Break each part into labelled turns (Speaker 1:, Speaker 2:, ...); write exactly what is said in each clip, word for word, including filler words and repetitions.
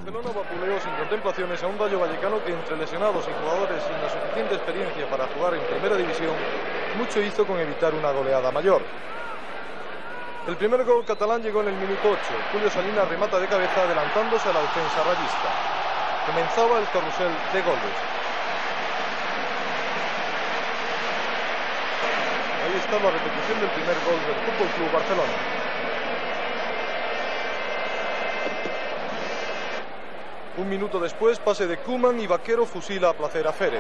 Speaker 1: Barcelona vapuleó sin contemplaciones a un Rayo Vallecano que, entre lesionados y jugadores sin la suficiente experiencia para jugar en primera división, mucho hizo con evitar una goleada mayor. El primer gol catalán llegó en el minuto ocho. Julio Salinas remata de cabeza adelantándose a la defensa rayista. Comenzaba el carrusel de goles. Ahí está la repetición del primer gol del Fútbol Club Barcelona. Un minuto después, pase de Koeman y Vaquero fusila a placer a Férez.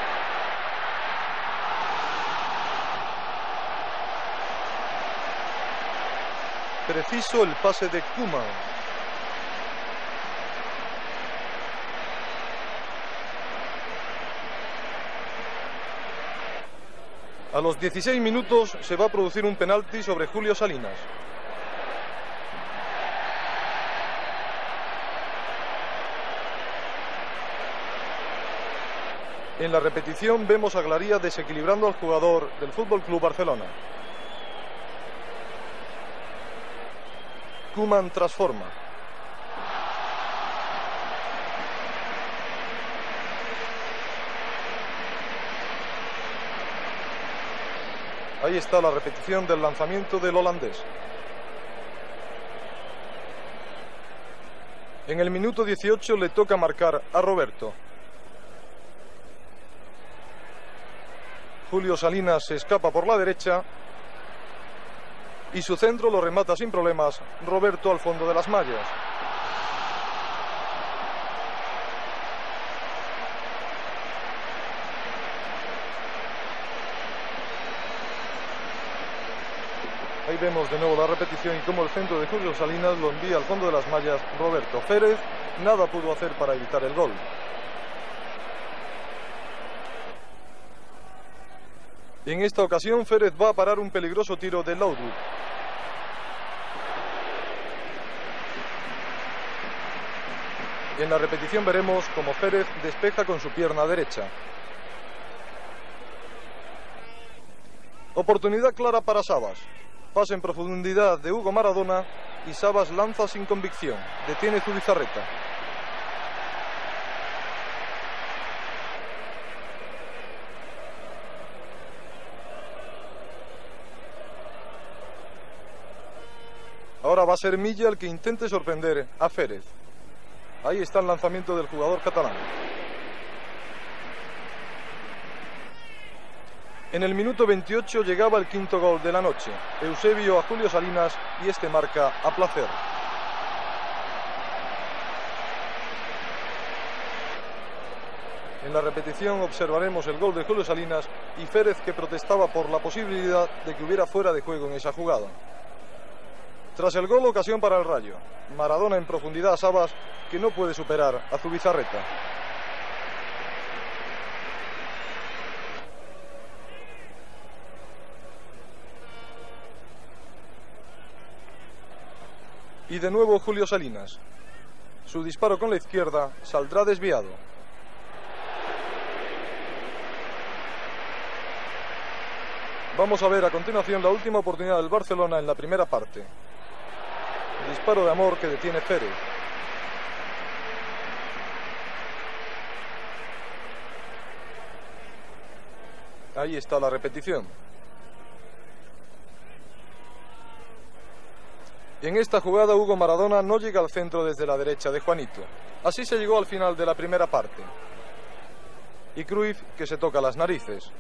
Speaker 1: Preciso el pase de Koeman. A los dieciséis minutos se va a producir un penalti sobre Julio Salinas. En la repetición vemos a Glaría desequilibrando al jugador del Fútbol Club Barcelona. Koeman transforma. Ahí está la repetición del lanzamiento del holandés. En el minuto dieciocho le toca marcar a Roberto. Julio Salinas se escapa por la derecha y su centro lo remata sin problemas Roberto al fondo de las mallas. Ahí vemos de nuevo la repetición y cómo el centro de Julio Salinas lo envía al fondo de las mallas Roberto. Férez nada pudo hacer para evitar el gol. En esta ocasión Férez va a parar un peligroso tiro de Laudrup. En la repetición veremos cómo Férez despeja con su pierna derecha. Oportunidad clara para Sabas. Pase en profundidad de Hugo Maradona y Sabas lanza sin convicción. Detiene Zubizarreta. Ahora va a ser Milla el que intente sorprender a Férez. Ahí está el lanzamiento del jugador catalán. En el minuto veintiocho llegaba el quinto gol de la noche. Eusebio a Julio Salinas y este marca a placer. En la repetición observaremos el gol de Julio Salinas y Férez que protestaba por la posibilidad de que hubiera fuera de juego en esa jugada. Tras el gol, ocasión para el Rayo. Maradona en profundidad a Sabas, que no puede superar a Zubizarreta. Y de nuevo Julio Salinas. Su disparo con la izquierda saldrá desviado. Vamos a ver a continuación la última oportunidad del Barcelona en la primera parte. Disparo de Amor que detiene Férez. Ahí está la repetición. En esta jugada Hugo Maradona no llega al centro desde la derecha de Juanito. Así se llegó al final de la primera parte. Y Cruyff que se toca las narices.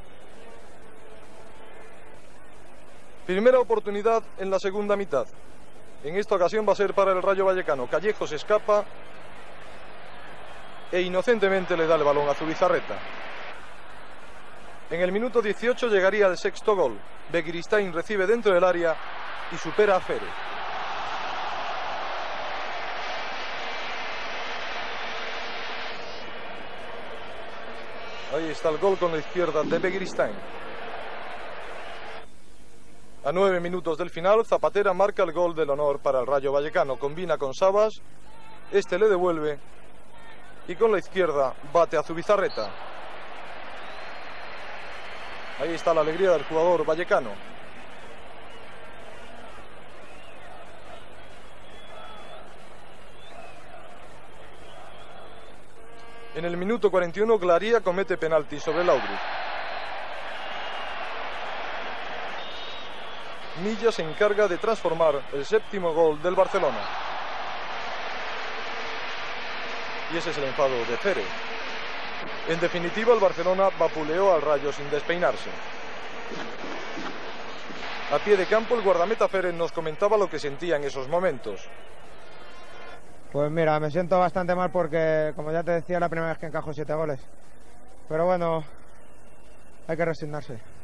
Speaker 1: Primera oportunidad en la segunda mitad. En esta ocasión va a ser para el Rayo Vallecano. Callejo se escapa e inocentemente le da el balón a Zubizarreta. En el minuto dieciocho llegaría el sexto gol. Begiristain recibe dentro del área y supera a Férez. Ahí está el gol con la izquierda de Begiristain. A nueve minutos del final, Zapatera marca el gol del honor para el Rayo Vallecano. Combina con Sabas, este le devuelve y con la izquierda bate a Zubizarreta. Ahí está la alegría del jugador vallecano. En el minuto cuarenta y uno, Glaría comete penalti sobre Laudrup. Milla se encarga de transformar el séptimo gol del Barcelona. Y ese es el enfado de Cere. En definitiva, el Barcelona vapuleó al Rayo sin despeinarse. A pie de campo, el guardameta Fere nos comentaba lo que sentía en esos momentos.
Speaker 2: Pues mira, me siento bastante mal porque, como ya te decía, es la primera vez que encajo siete goles. Pero bueno, hay que resignarse.